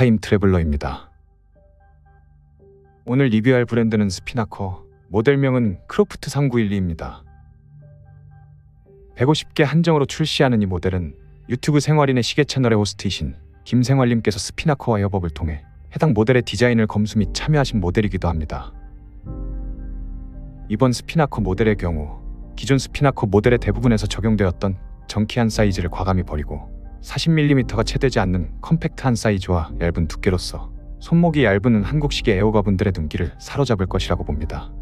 타임 트래블러입니다. 오늘 리뷰할 브랜드는 스피나커, 모델명은 크로프트 3912입니다. 150개 한정으로 출시하는 이 모델은 유튜브 생활인의 시계 채널의 호스트이신 김생활님께서 스피나커와 협업을 통해 해당 모델의 디자인을 검수 및 참여하신 모델이기도 합니다. 이번 스피나커 모델의 경우 기존 스피나커 모델의 대부분에서 적용되었던 정키한 사이즈를 과감히 버리고 40mm가 채 되지 않는 컴팩트한 사이즈와 얇은 두께로서 손목이 얇은 한국 시계 애호가분들의 눈길을 사로잡을 것이라고 봅니다.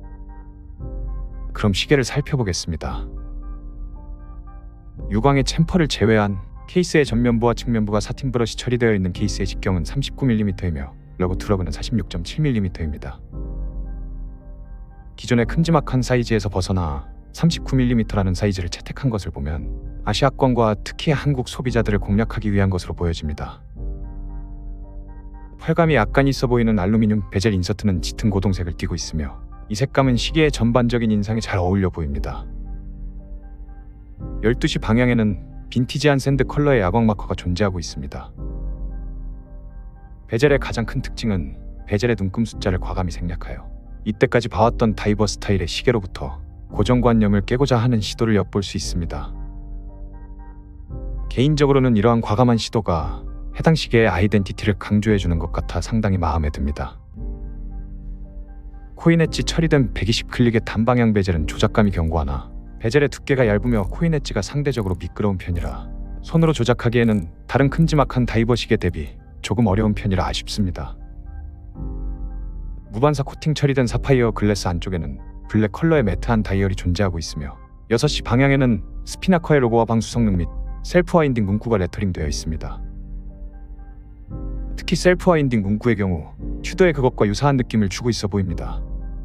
그럼 시계를 살펴보겠습니다. 유광의 챔퍼를 제외한 케이스의 전면부와 측면부가 사틴 브러시 처리되어 있는 케이스의 직경은 39mm이며 러그 투러그는 46.7mm입니다. 기존의 큼지막한 사이즈에서 벗어나 39mm라는 사이즈를 채택한 것을 보면 아시아권과 특히 한국 소비자들을 공략하기 위한 것으로 보여집니다. 펄감이 약간 있어 보이는 알루미늄 베젤 인서트는 짙은 고동색을 띠고 있으며 이 색감은 시계의 전반적인 인상에 잘 어울려 보입니다. 12시 방향에는 빈티지한 샌드 컬러의 야광 마커가 존재하고 있습니다. 베젤의 가장 큰 특징은 베젤의 눈금 숫자를 과감히 생략하여 이때까지 봐왔던 다이버 스타일의 시계로부터 고정관념을 깨고자 하는 시도를 엿볼 수 있습니다. 개인적으로는 이러한 과감한 시도가 해당 시계의 아이덴티티를 강조해주는 것 같아 상당히 마음에 듭니다. 코인 엣지 처리된 120클릭의 단방향 베젤은 조작감이 견고하나 베젤의 두께가 얇으며 코인 엣지가 상대적으로 미끄러운 편이라 손으로 조작하기에는 다른 큼지막한 다이버 시계 대비 조금 어려운 편이라 아쉽습니다. 무반사 코팅 처리된 사파이어 글래스 안쪽에는 블랙 컬러의 매트한 다이얼이 존재하고 있으며 6시 방향에는 스피나커의 로고와 방수 성능 및 셀프 와인딩 문구가 레터링되어 있습니다. 특히 셀프 와인딩 문구의 경우 튜더의 그것과 유사한 느낌을 주고 있어 보입니다.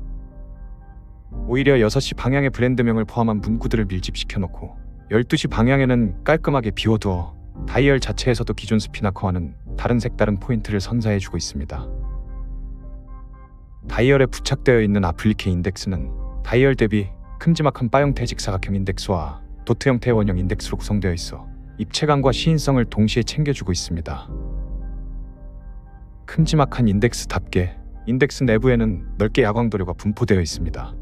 오히려 6시 방향의 브랜드명을 포함한 문구들을 밀집시켜놓고 12시 방향에는 깔끔하게 비워두어 다이얼 자체에서도 기존 스피나커와는 다른 색다른 포인트를 선사해주고 있습니다. 다이얼에 부착되어 있는 아플리케 인덱스는 다이얼 대비 큼지막한 바 형태 직사각형 인덱스와 도트 형태의 원형 인덱스로 구성되어 있어 입체감과 시인성을 동시에 챙겨주고 있습니다. 큼지막한 인덱스답게 인덱스 내부에는 넓게 야광도료가 분포되어 있습니다.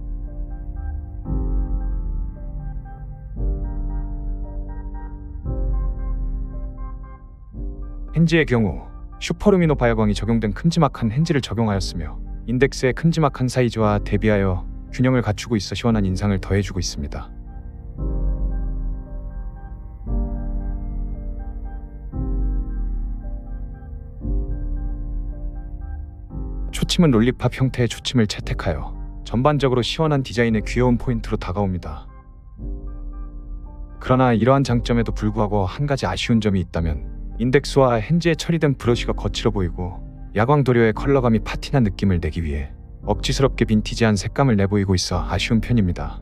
핸즈의 경우 슈퍼루미노 바야광이 적용된 큼지막한 핸즈를 적용하였으며 인덱스의 큼지막한 사이즈와 대비하여 균형을 갖추고 있어 시원한 인상을 더해주고 있습니다. 초침은 롤리팝 형태의 초침을 채택하여 전반적으로 시원한 디자인의 귀여운 포인트로 다가옵니다. 그러나 이러한 장점에도 불구하고 한 가지 아쉬운 점이 있다면 인덱스와 핸즈에 처리된 브러쉬가 거칠어 보이고 야광도료의 컬러감이 파티난 느낌을 내기 위해 억지스럽게 빈티지한 색감을 내보이고 있어 아쉬운 편입니다.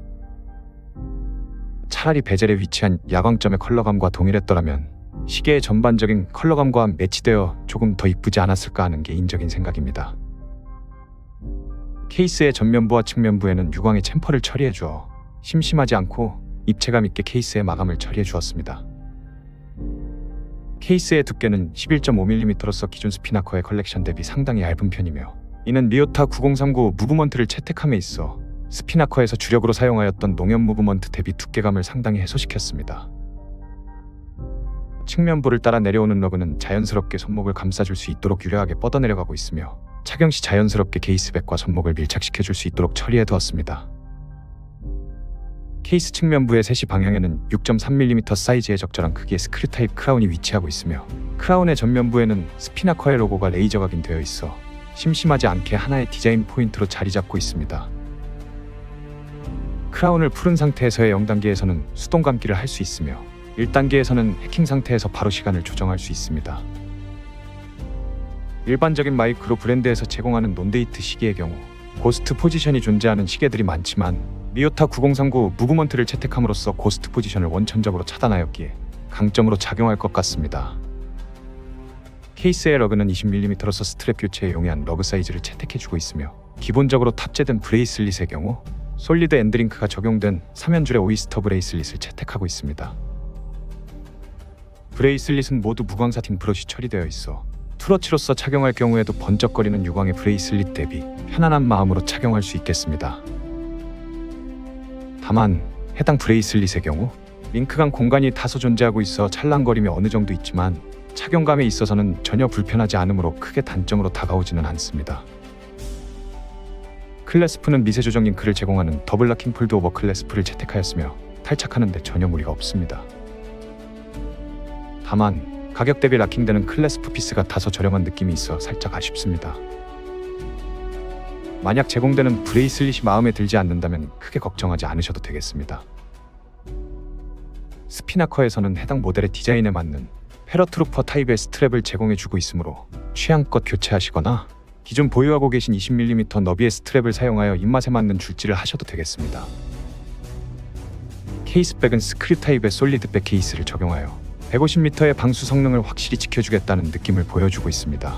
차라리 베젤에 위치한 야광점의 컬러감과 동일했더라면 시계의 전반적인 컬러감과 매치되어 조금 더 이쁘지 않았을까 하는 개인적인 생각입니다. 케이스의 전면부와 측면부에는 유광의 챔퍼를 처리해주어 심심하지 않고 입체감 있게 케이스의 마감을 처리해 주었습니다. 케이스의 두께는 11.5mm로서 기존 스피나커의 컬렉션 대비 상당히 얇은 편이며 이는 미오타 9039 무브먼트를 채택함에 있어 스피나커에서 주력으로 사용하였던 농협 무브먼트 대비 두께감을 상당히 해소시켰습니다. 측면부를 따라 내려오는 러그는 자연스럽게 손목을 감싸줄 수 있도록 유려하게 뻗어내려가고 있으며 착용 시 자연스럽게 케이스백과 손목을 밀착시켜줄 수 있도록 처리해두었습니다. 케이스 측면부의 3시 방향에는 6.3mm 사이즈의 적절한 크기의 스크류 타입 크라운이 위치하고 있으며 크라운의 전면부에는 스피나커의 로고가 레이저 각인되어 있어 심심하지 않게 하나의 디자인 포인트로 자리 잡고 있습니다. 크라운을 풀은 상태에서의 0단계에서는 수동 감기를 할 수 있으며 1단계에서는 해킹 상태에서 바로 시간을 조정할 수 있습니다. 일반적인 마이크로 브랜드에서 제공하는 논데이트 시계의 경우 고스트 포지션이 존재하는 시계들이 많지만 미오타 9039 무브먼트를 채택함으로써 고스트 포지션을 원천적으로 차단하였기에 강점으로 작용할 것 같습니다. 케이스의 러그는 20mm로서 스트랩 교체에 용이한 러그 사이즈를 채택해주고 있으며 기본적으로 탑재된 브레이슬릿의 경우 솔리드 엔드링크가 적용된 3연줄의 오이스터 브레이슬릿을 채택하고 있습니다. 브레이슬릿은 모두 무광 사틴 브러쉬 처리되어 있어 투러치로서 착용할 경우에도 번쩍거리는 유광의 브레이슬릿 대비 편안한 마음으로 착용할 수 있겠습니다. 다만 해당 브레이슬릿의 경우 링크간 공간이 다소 존재하고 있어 찰랑거림이 어느 정도 있지만 착용감에 있어서는 전혀 불편하지 않으므로 크게 단점으로 다가오지는 않습니다. 클래스프는 미세 조정 링크를 제공하는 더블 락킹 폴드 오버 클래스프를 채택하였으며 탈착하는 데 전혀 무리가 없습니다. 다만 가격 대비 락킹되는 클래스프 피스가 다소 저렴한 느낌이 있어 살짝 아쉽습니다. 만약 제공되는 브레이슬릿이 마음에 들지 않는다면 크게 걱정하지 않으셔도 되겠습니다. 스피나커에서는 해당 모델의 디자인에 맞는 패러트루퍼 타입의 스트랩을 제공해주고 있으므로 취향껏 교체하시거나 기존 보유하고 계신 20mm 너비의 스트랩을 사용하여 입맛에 맞는 줄질을 하셔도 되겠습니다. 케이스백은 스크류 타입의 솔리드백 케이스를 적용하여 150m의 방수 성능을 확실히 지켜주겠다는 느낌을 보여주고 있습니다.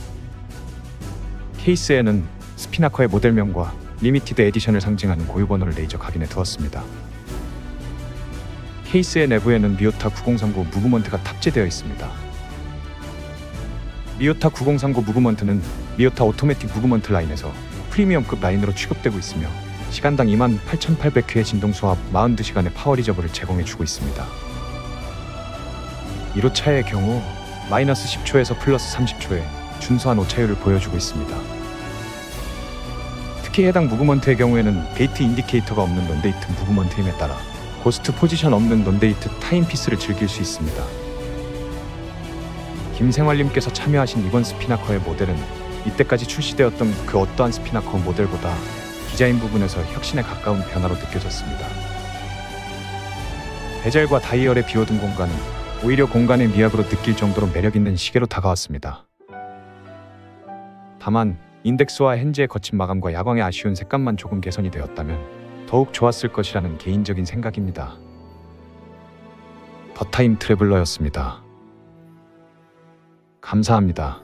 케이스에는 스피나커의 모델명과 리미티드 에디션을 상징하는 고유 번호를 레이저 각인해 두었습니다. 케이스의 내부에는 미오타 9039 무브먼트가 탑재되어 있습니다. 미오타 9039 무브먼트는 미오타 오토매틱 무브먼트 라인에서 프리미엄급 라인으로 취급되고 있으며 시간당 28,800회의 진동수와 42시간의 파워 리저브를 제공해주고 있습니다. 1호차의 경우 마이너스 10초에서 플러스 30초의 준수한 오차율을 보여주고 있습니다. 특히 해당 무브먼트의 경우에는 게이트 인디케이터가 없는 넌데이트 무브먼트임에 따라 고스트 포지션 없는 넌데이트 타임피스를 즐길 수 있습니다. 김생활님께서 참여하신 이번 스피나커의 모델은 이때까지 출시되었던 그 어떠한 스피나커 모델보다 디자인 부분에서 혁신에 가까운 변화로 느껴졌습니다. 베젤과 다이얼의 비워둔 공간은 오히려 공간의 미학으로 느낄 정도로 매력있는 시계로 다가왔습니다. 다만 인덱스와 핸즈의 거친 마감과 야광의 아쉬운 색감만 조금 개선이 되었다면 더욱 좋았을 것이라는 개인적인 생각입니다. 더 타임 트래블러였습니다. 감사합니다.